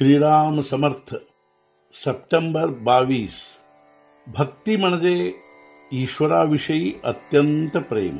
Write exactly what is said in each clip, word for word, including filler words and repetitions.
Shriram Samarth. September बावीस. भक्ती म्हणजे ईश्वराविषयी अत्यंत प्रेम.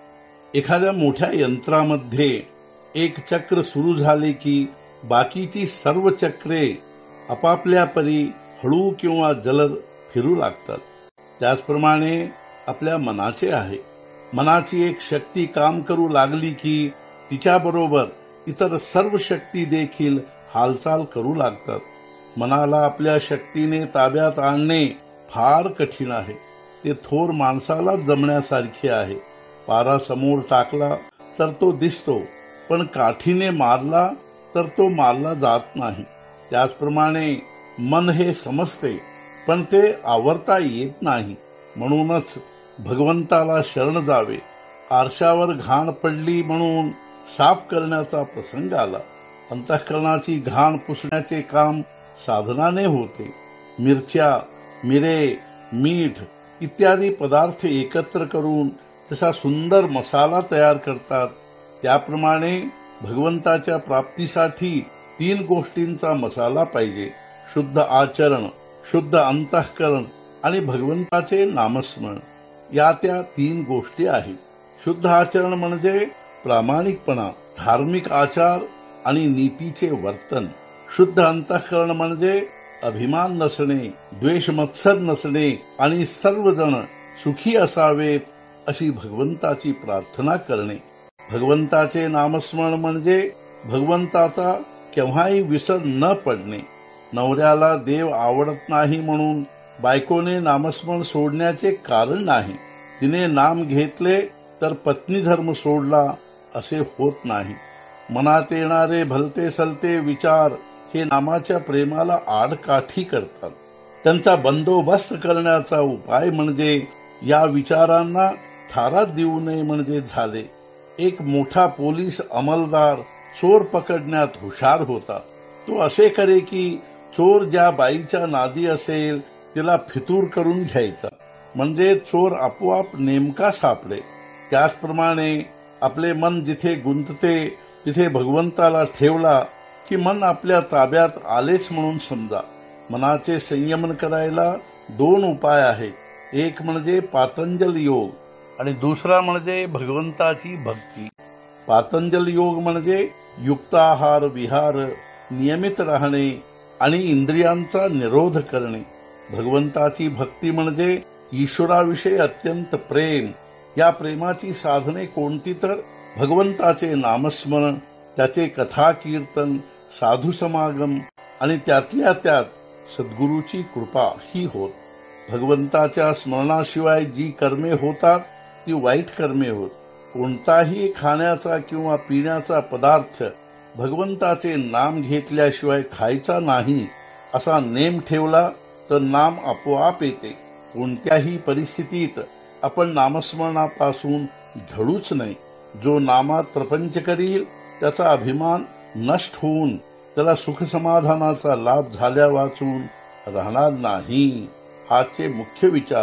एखाद्या मोठ्या यंत्रामध्ये एक चक्र सुरू झाले की बाकीची सर्व चक्रे आपापल्या परी हळू किंवा जलद फिरू लागतात. त्याचप्रमाणे आपल्या मनाचे आहे. मनाची एक शक्ती काम करू लागली की तिच्याबरोबर इतर सर्व शक्ती देखील हालचाल करू लागतात. मनाला आपल्या शक्तीने ताब्यात आणणे फार कठीण आहे. ते थोर माणसाला जमण्यासारखे आहे. पारा समोर टाकला तर तो दिसतो, पण काठीने मारला तर तो मारला जात नाही. त्याचप्रमाणे मन हे समजते, पण ते आवरता येत नाही. म्हणूनच भगवंताला शरण जावे. आरशावर घाण पडली म्हणून साफ करण्याचा प्रसंग आला. अंतःकरणाची घाण पुसण्याचे काम साधनाने होते. मिरच्या, मिरे, मीठ इत्यादी पदार्थ एकत्र करून तसा सुंदर मसाला तयार करतात. त्याप्रमाणे भगवंताच्या प्राप्तीसाठी तीन गोष्टींचा मसाला पाहिजे: शुद्ध आचरण, शुद्ध अंतःकरण आणि भगवंताचे नामस्मरण. या त्या तीन गोष्टी आहेत. शुद्ध आचरण म्हणजे प्रामाणिकपणा, धार्मिक आचार आणि नीतीचे वर्तन. शुद्ध अंतःकरण म्हणजे अभिमान नसणे, द्वेष मत्सर नसणे आणि सर्वजण सुखी असावेत अशी भगवंताची प्रार्थना करणे. भगवंताचे नामस्मरण म्हणजे भगवंताचा केव्हाही विसर न पडणे. नवऱ्याला देव आवडत नाही म्हणून बायकोने नामस्मरण सोडण्याचे कारण नाही. तिने नाम घेतले तर पत्नी धर्म सोडला असे होत नाही. मनात येणारे भलते सलते विचार हे नामाच्या प्रेमाला आडकाठी करतात. त्यांचा बंदोबस्त करण्याचा उपाय म्हणजे या विचारांना थारा देऊ नये म्हणजे झाले. एक मोठा पोलीस अंमलदार चोर पकडण्यात हुशार होता. तो असे करे की चोर ज्या बाईच्या नादी असेल तिला फितूर करून घ्यायचा, म्हणजे चोर आपोआप नेमका सापडे. त्याचप्रमाणे आपले मन जिथे गुंतते तिथे भगवंताला ठेवला की मन आपल्या ताब्यात आलेच म्हणून समजा. मनाचे संयमन करायला दोन उपाय आहेत. एक म्हणजे पातंजल योग आणि दुसरा म्हणजे भगवंताची भक्ती. पातंजल योग म्हणजे युक्ताहार विहार, नियमित राहणे आणि इंद्रियांचा निरोध करणे. भगवंताची भक्ती म्हणजे ईश्वराविषयी अत्यंत प्रेम. या प्रेमाची साधने कोणती तर भगवंताचे नामस्मरण, त्याचे कथा कीर्तन, साधू समागम आणि त्यातल्या त्यात सद्गुरूची कृपा ही होत. भगवंताच्या स्मरणाशिवाय जी कर्मे होतात ती वाईट कर्मे होत. कोणताही खाण्याचा किंवा पिण्याचा पदार्थ भगवंताचे नाम घेतल्याशिवाय खायचा नाही असा नेम ठेवला तर नाम आपोआप येते. कोणत्याही परिस्थितीत आपण नामस्मरणापासून ढळूच नाही. जो नामात प्रपंच करील त्याचा अभिमान नष्ट होऊन त्याला सुखसमाधानाचा लाभ झाल्या वाचून राहणार नाही. आजचे मुख्य विचार: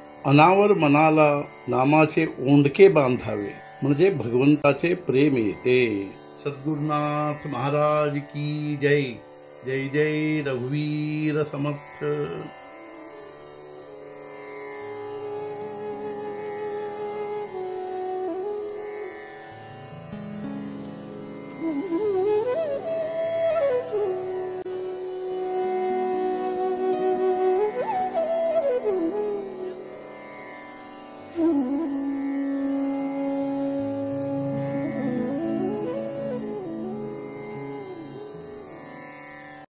अनावर मनाला नामाचे ओंडके बांधावे म्हणजे भगवंताचे प्रेम येते. सद्गुरुनाथ महाराज की जय. जय जय रघुवीर समर्थ.